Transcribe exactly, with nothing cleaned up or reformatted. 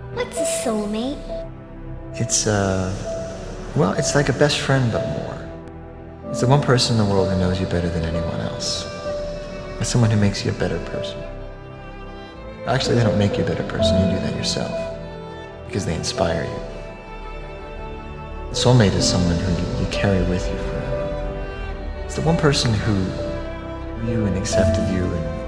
What's a soulmate? It's, uh, well, it's like a best friend, but more. It's the one person in the world who knows you better than anyone else. It's someone who makes you a better person. Actually, they don't make you a better person, you do that yourself, because they inspire you. A soulmate is someone who you, you carry with you forever. It's the one person who knew you and accepted you and